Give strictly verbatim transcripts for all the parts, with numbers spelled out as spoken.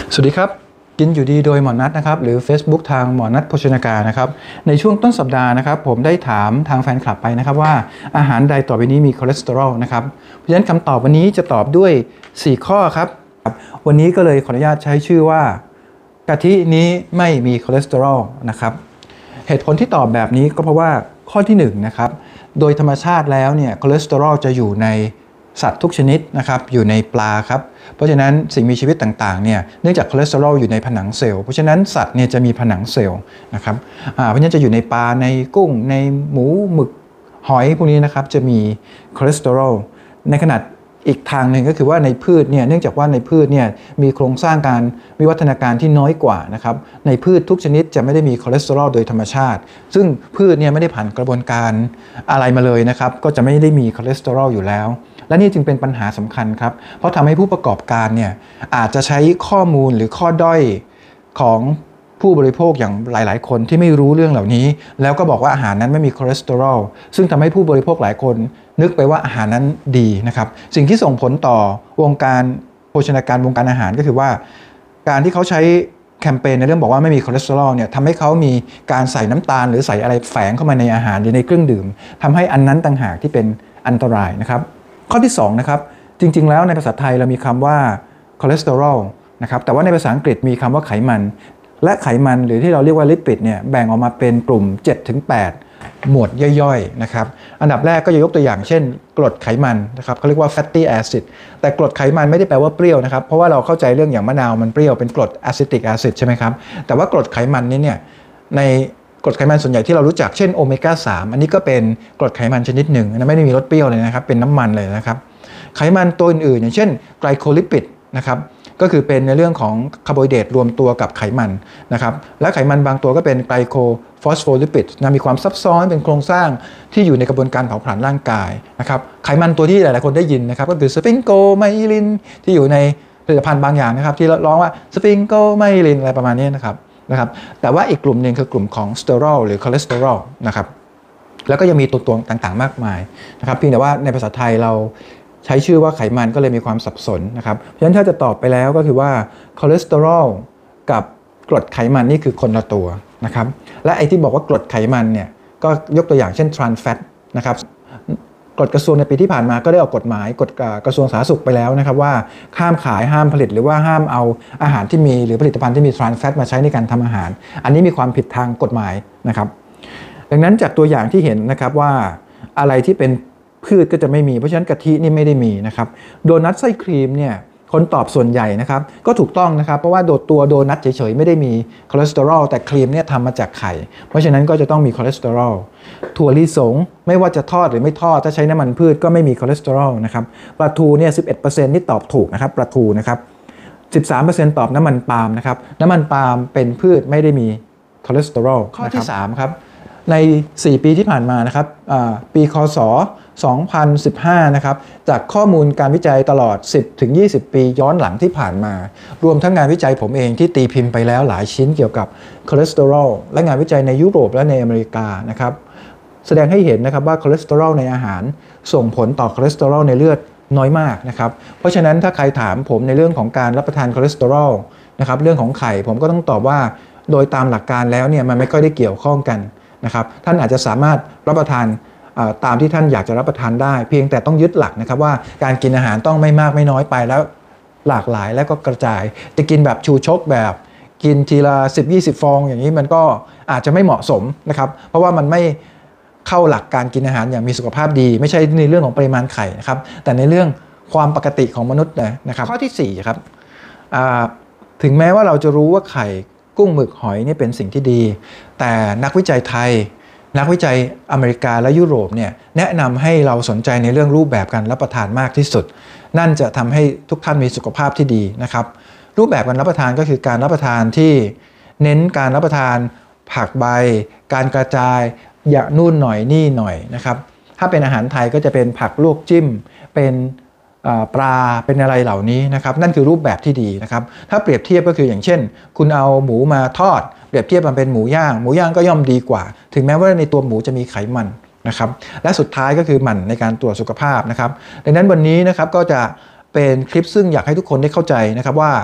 สวัสดีครับกินอยู่ดีโดยหมอนัทนะครับหรือ Facebook ทางหมอนัทโภชนาการนะครับในช่วงต้นสัปดาห์นะครับผมได้ถามทางแฟนคลับไปนะครับว่าอาหารใดต่อไปนี้มีคอเลสเตอรอลนะครับเพราะฉะนั้นคำตอบวันนี้จะตอบด้วยสี่ข้อครับวันนี้ก็เลยขออนุญาตใช้ชื่อว่ากะทินี้ไม่มีคอเลสเตอรอลนะครับเหตุผลที่ตอบแบบนี้ก็เพราะว่าข้อที่หนึ่งนะครับโดยธรรมชาติแล้วเนี่ยคอเลสเตอรอลจะอยู่ในสัตว์ทุกชนิดนะครับอยู่ในปลาครับเพราะฉะนั้นสิ่งมีชีวิตต่างๆเนี่ยเนื่องจากคอเลสเตอรอลอยู่ในผนังเซลล์เพราะฉะนั้นสัตว์เนี่ยจะมีผนังเซลล์นะครับเพราะฉะนั้นจะอยู่ในปลาในกุ้งในหมูหมึกหอยพวกนี้นะครับจะมีคอเลสเตอรอลในขณะอีกทางหนึ่งก็คือว่าในพืชเนี่ยเนื่องจากว่าในพืชเนี่ยมีโครงสร้างการวิวัฒนาการที่น้อยกว่านะครับในพืชทุกชนิดจะไม่ได้มีคอเลสเตอรอลโดยธรรมชาติซึ่งพืชเนี่ยไม่ได้ผ่านกระบวนการอะไรมาเลยนะครับก็จะไม่ได้มีคอเลสเตอรอลอยู่แล้วและนี่จึงเป็นปัญหาสำคัญครับเพราะทำให้ผู้ประกอบการเนี่ยอาจจะใช้ข้อมูลหรือข้อด้อยของผู้บริโภคอย่างหลายๆคนที่ไม่รู้เรื่องเหล่านี้แล้วก็บอกว่าอาหารนั้นไม่มีคอเลสเตอรอลซึ่งทำให้ผู้บริโภคหลายคนนึกไปว่าอาหารนั้นดีนะครับสิ่งที่ส่งผลต่อวงการโภชนาการวงการอาหารก็คือว่าการที่เขาใช้แคมเปญในเรื่องบอกว่าไม่มีคอเลสเตอรอลเนี่ยทำให้เขามีการใส่น้ำตาลหรือใส่อะไรแฝงเข้ามาในอาหารหรือในเครื่องดื่มทำให้อันนั้นต่างหากที่เป็นอันตรายนะครับข้อที่สองนะครับจริงๆแล้วในภาษาไทยเรามีคำว่าคอเลสเตอรอลนะครับแต่ว่าในภาษาอังกฤษมีคำว่าไขมันและไขมันหรือที่เราเรียกว่าลิปิดเนี่ยแบ่งออกมาเป็นกลุ่ม เจ็ดถึงแปด หมวดย่อยๆนะครับอันดับแรกก็จะยกตัวอย่างเช่นกรดไขมันนะครับเขาเรียกว่า fatty acid แต่กรดไขมันไม่ได้แปลว่าเปรี้ยวนะครับเพราะว่าเราเข้าใจเรื่องอย่างมะนาวมันเปรี้ยวเป็นกรด acetic acid ใช่ไหมครับแต่ว่ากรดไขมันนี้เนี่ยในกรดไขมันส่วนใหญ่ที่เรารู้จักเช่นโอเมก้าสามอันนี้ก็เป็นกรดไขมันชนิดหนึ่งนะไม่ได้มีรสเปรี้ยวเลยนะครับเป็นน้ำมันเลยนะครับไขมันตัวอื่นๆอย่างเช่นไกลโคลิปิดนะครับก็คือเป็นในเรื่องของคาร์โบไฮเดรตรวมตัวกับไขมันนะครับและไขมันบางตัวก็เป็นไกลโคฟอสโฟลิปิดนะมีความซับซ้อนเป็นโครงสร้างที่อยู่ในกระบวนการเผาผลาญร่างกายนะครับไขมันตัวที่หลายๆคนได้ยินนะครับก็คือสฟิงโกไมลินที่อยู่ในผลิตภัณฑ์บางอย่างนะครับที่ร้องว่าสฟิงโกไมลินอะไรประมาณนี้นะครับนะครับแต่ว่าอีกกลุ่มหนึ่งคือกลุ่มของสเตอรอลหรือคอเลสเตอรอลนะครับแล้วก็ยังมีตัวตวงต่างๆมากมายนะครับเพียงแต่ว่าในภาษาไทยเราใช้ชื่อว่าไขมันก็เลยมีความสับสนนะครับเพราะฉะนั้นถ้าจะตอบไปแล้วก็คือว่าคอเลสเตอรอลกับกรดไขมันนี่คือคนละตัวนะครับและไอ้ที่บอกว่ากรดไขมันเนี่ยก็ยกตัวอย่างเช่นทรานส์แฟตนะครับกฎกระทรวงในปีที่ผ่านมาก็ได้ออกกฎหมายกฎกระทรวงสาธารณสุขไปแล้วนะครับว่าห้ามขายห้ามผลิตหรือว่าห้ามเอาอาหารที่มีหรือผลิตภัณฑ์ที่มีทรานส์แฟตมาใช้ในการทำอาหารอันนี้มีความผิดทางกฎหมายนะครับดังนั้นจากตัวอย่างที่เห็นนะครับว่าอะไรที่เป็นพืชก็จะไม่มีเพราะฉะนั้นกะทินี่ไม่ได้มีนะครับโดนัทไส้ครีมเนี่ยคนตอบส่วนใหญ่นะครับก็ถูกต้องนะครับเพราะว่าโดดตัวโดนัทเฉยๆไม่ได้มีคอเลสเตอรอลแต่ครีมเนี่ยทำมาจากไข่เพราะฉะนั้นก็จะต้องมีคอเลสเตอรอลถั่วลิสงไม่ว่าจะทอดหรือไม่ทอดถ้าใช้น้ำมันพืชก็ไม่มีคอเลสเตอรอลนะครับปลาทูเนี่ย สิบเอ็ดเปอร์เซ็นต์ นี่ตอบถูกนะครับปลาทูนะครับ สิบสามเปอร์เซ็นต์ ตอบน้ำมันปาล์มนะครับน้ำมันปาล์มเป็นพืชไม่ได้มีคอเลสเตอรอลข้อที่สามครับในสี่ปีที่ผ่านมานะครับปีคศสองพันสิบห้านะครับจากข้อมูลการวิจัยตลอด สิบถึงยี่สิบ ปีย้อนหลังที่ผ่านมารวมทั้งงานวิจัยผมเองที่ตีพิมพ์ไปแล้วหลายชิ้นเกี่ยวกับคอเลสเตอรอลและงานวิจัยในยุโรปและในอเมริกานะครับแสดงให้เห็นนะครับว่าคอเลสเตอรอลในอาหารส่งผลต่อคอเลสเตอรอลในเลือดน้อยมากนะครับเพราะฉะนั้นถ้าใครถามผมในเรื่องของการรับประทานคอเลสเตอรอลนะครับเรื่องของไข่ผมก็ต้องตอบว่าโดยตามหลักการแล้วเนี่ยมันไม่ค่อยได้เกี่ยวข้องกันนะครับท่านอาจจะสามารถรับประทานตามที่ท่านอยากจะรับประทานได้เพียงแต่ต้องยึดหลักนะครับว่าการกินอาหารต้องไม่มากไม่น้อยไปแล้วหลากหลายและก็กระจายจะกินแบบชูชกแบบกินทีละ สิบถึงยี่สิบ ฟองอย่างนี้มันก็อาจจะไม่เหมาะสมนะครับเพราะว่ามันไม่เข้าหลักการกินอาหารอย่างมีสุขภาพดีไม่ใช่ในเรื่องของปริมาณไข่นะครับแต่ในเรื่องความปกติของมนุษย์นะครับข้อที่สี่ครับถึงแม้ว่าเราจะรู้ว่าไข่กุ้งหมึกหอยนี่เป็นสิ่งที่ดีแต่นักวิจัยไทยนักวิจัยอเมริกาและยุโรปเนี่ยแนะนำให้เราสนใจในเรื่องรูปแบบการรับประทานมากที่สุดนั่นจะทำให้ทุกท่านมีสุขภาพที่ดีนะครับรูปแบบการรับประทานก็คือการรับประทานที่เน้นการรับประทานผักใบการกระจายอย่านู่นหน่อยนี่หน่อยนะครับถ้าเป็นอาหารไทยก็จะเป็นผักลวกจิ้มเป็นปลาเป็นอะไรเหล่านี้นะครับนั่นคือรูปแบบที่ดีนะครับถ้าเปรียบเทียบก็คืออย่างเช่นคุณเอาหมูมาทอดเปรียบเทียบมันเป็นหมูย่างหมูย่างก็ย่อมดีกว่าถึงแม้ว่าในตัวหมูจะมีไขมันนะครับและสุดท้ายก็คือหมั่นในการตรวจสุขภาพนะครับดังนั้นวันนี้นะครับก็จะเป็นคลิปซึ่งอยากให้ทุกคนได้เข้าใจนะครับว่า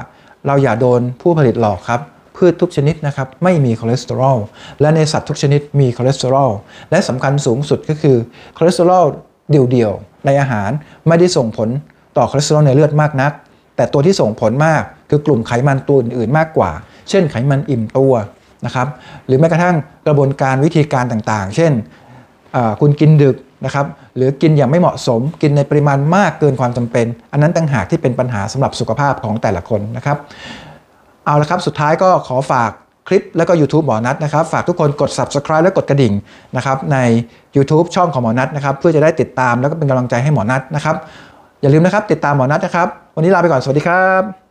เราอย่าโดนผู้ผลิตหลอกครับพืชทุกชนิดนะครับไม่มีคอเลสเตอรอลและในสัตว์ทุกชนิดมีคอเลสเตอรอลและสำคัญสูงสุดก็คือคอเลสเตอรอลเดี่ยวๆในอาหารไม่ได้ส่งผลต่อคอเลสเตอรอลในเลือดมากนักแต่ตัวที่ส่งผลมากคือกลุ่มไขมันตัวอื่นๆมากกว่าเช่นไขมันอิ่มตัวนะครับหรือแม้กระทั่งกระบวนการวิธีการต่างๆเช่นคุณกินดึกนะครับหรือกินอย่างไม่เหมาะสมกินในปริมาณมากเกินความจำเป็นอันนั้นต่างหากที่เป็นปัญหาสำหรับสุขภาพของแต่ละคนนะครับเอาละครับสุดท้ายก็ขอฝากคลิปแล้วก็ YouTube หมอนัทนะครับฝากทุกคนกด Subscribe และกดกระดิ่งนะครับใน YouTube ช่องของหมอนัทนะครับเพื่อจะได้ติดตามแล้วก็เป็นกำลังใจให้หมอนัทนะครับอย่าลืมนะครับติดตามหมอนัทนะครับวันนี้ลาไปก่อนสวัสดีครับ